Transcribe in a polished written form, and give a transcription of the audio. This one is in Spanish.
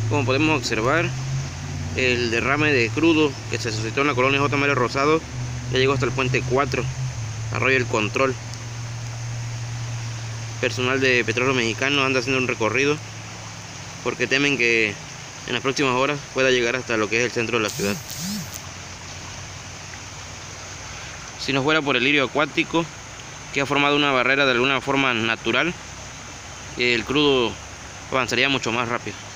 Como podemos observar, el derrame de crudo que se suscitó en la colonia J. Mario Rosado ya llegó hasta el puente 4, Arroyo El Control. Personal de Petróleos Mexicanos anda haciendo un recorrido porque temen que en las próximas horas pueda llegar hasta lo que es el centro de la ciudad. Si no fuera por el lirio acuático, que ha formado una barrera de alguna forma natural, el crudo avanzaría mucho más rápido.